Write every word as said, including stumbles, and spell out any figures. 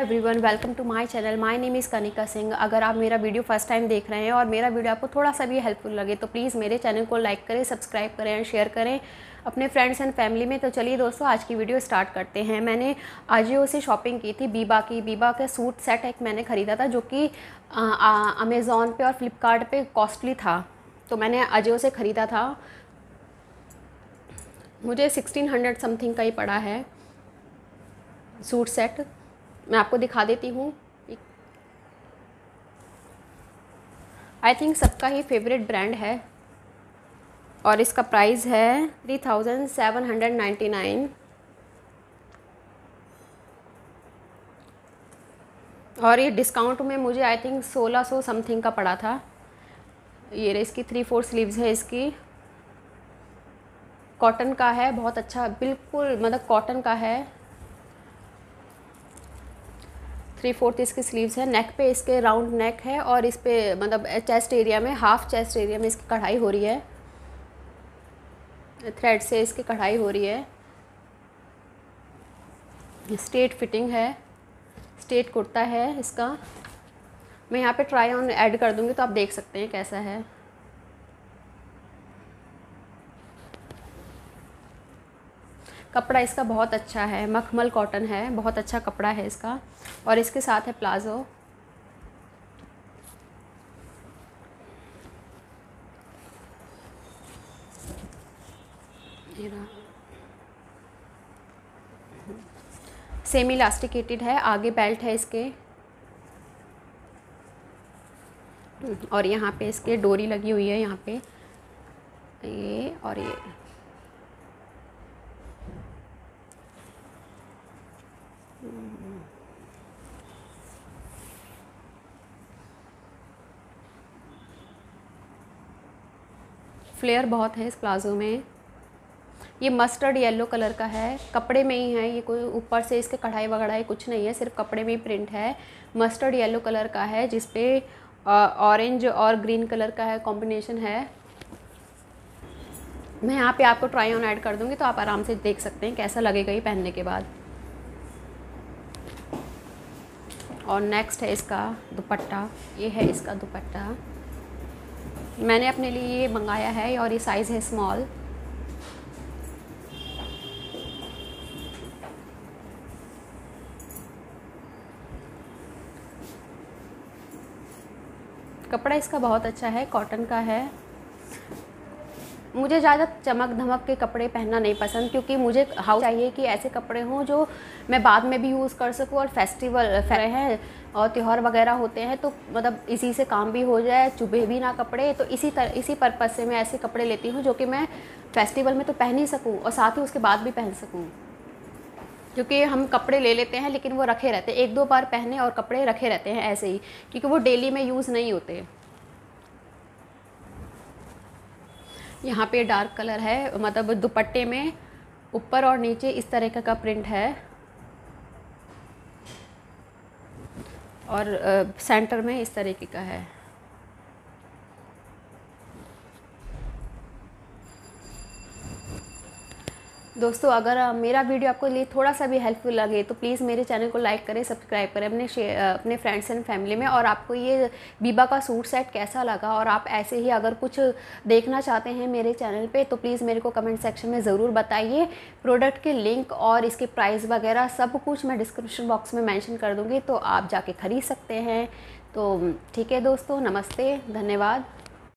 Everyone, welcome to my channel. My name is Kanika Singh. अगर आप मेरा वीडियो फर्स्ट टाइम देख रहे हैं और मेरा वीडियो आपको थोड़ा सा भी हेल्पफुल लगे तो प्लीज़ मेरे चैनल को लाइक करें, सब्सक्राइब करें एंड शेयर करें अपने फ्रेंड्स एंड फैमिली में। तो चलिए दोस्तों, आज की वीडियो स्टार्ट करते हैं। मैंने आजियो से शॉपिंग की थी बीबा की। बीबा का सूट सेट एक मैंने ख़रीदा था जो कि अमेज़ॉन पे और फ्लिपकार्ट पे कॉस्टली था, तो मैंने आजियो से ख़रीदा था। मुझे सिक्सटीन हंड्रेड समथिंग का ही पड़ा है सूट सेट। मैं आपको दिखा देती हूँ। आई थिंक सबका ही फेवरेट ब्रांड है और इसका प्राइस है three thousand seven hundred ninety nine. और ये डिस्काउंट में मुझे आई थिंक सोलह सौ समथिंग का पड़ा था। ये इसकी थ्री फोर स्लीव्स है, इसकी कॉटन का है, बहुत अच्छा, बिल्कुल मतलब कॉटन का है। थ्री फोर्थ इसकी स्लीव्स है। नेक पे इसके राउंड नेक है और इस पे मतलब चेस्ट एरिया में, हाफ चेस्ट एरिया में इसकी कढ़ाई हो रही है, थ्रेड से इसकी कढ़ाई हो रही है। स्ट्रेट फिटिंग है, स्ट्रेट कुर्ता है इसका। मैं यहाँ पे ट्राई ऑन ऐड कर दूँगी तो आप देख सकते हैं कैसा है। कपड़ा इसका बहुत अच्छा है, मखमल कॉटन है, बहुत अच्छा कपड़ा है इसका। और इसके साथ है प्लाज़ो। सेमी इलास्टिकेटेड है, आगे बेल्ट है इसके और यहाँ पे इसके डोरी लगी हुई है, यहाँ पे ये और ये। फ्लेयर बहुत है इस प्लाज़ो में। ये मस्टर्ड येलो कलर का है, कपड़े में ही है ये, कोई ऊपर से इसके कढ़ाई वगैरह कुछ नहीं है, सिर्फ कपड़े में ही प्रिंट है। मस्टर्ड येलो कलर का है जिस पे ऑरेंज और ग्रीन कलर का है, कॉम्बिनेशन है। मैं यहाँ पे आपको ट्राई ऑन ऐड कर दूँगी तो आप आराम से देख सकते हैं कैसा लगेगा ये पहनने के बाद। और नेक्स्ट है इसका दुपट्टा। ये है इसका दुपट्टा, मैंने अपने लिए ये मंगाया है और ये साइज़ है स्मॉल। कपड़ा इसका बहुत अच्छा है, कॉटन का है। मुझे ज़्यादा चमक धमक के कपड़े पहनना नहीं पसंद, क्योंकि मुझे हाउस चाहिए कि ऐसे कपड़े हों जो मैं बाद में भी यूज़ कर सकूं। और फेस्टिवल हैं और त्यौहार वगैरह होते हैं तो मतलब इसी से काम भी हो जाए, चुभे भी ना कपड़े। तो इसी तरह इसी पर्पज़ से मैं ऐसे कपड़े लेती हूँ जो कि मैं फेस्टिवल में तो पहन ही सकूँ और साथ ही उसके बाद भी पहन सकूँ। क्योंकि हम कपड़े ले लेते हैं लेकिन वो रखे रहते हैं, एक दो बार पहने और कपड़े रखे रहते हैं ऐसे ही, क्योंकि वो डेली में यूज़ नहीं होते। यहाँ पे डार्क कलर है, मतलब दुपट्टे में ऊपर और नीचे इस तरह का, का प्रिंट है और सेंटर में इस तरीके का है। दोस्तों, अगर मेरा वीडियो आपको लिए थोड़ा सा भी हेल्पफुल लगे तो प्लीज़ मेरे चैनल को लाइक करें, सब्सक्राइब करें अपने अपने फ्रेंड्स एंड फैमिली में। और आपको ये बीबा का सूट सेट कैसा लगा और आप ऐसे ही अगर कुछ देखना चाहते हैं मेरे चैनल पे तो प्लीज़ मेरे को कमेंट सेक्शन में ज़रूर बताइए। प्रोडक्ट के लिंक और इसके प्राइस वगैरह सब कुछ मैं डिस्क्रिप्शन बॉक्स में मेंशन कर दूँगी, तो आप जाके ख़रीद सकते हैं। तो ठीक है दोस्तों, नमस्ते, धन्यवाद।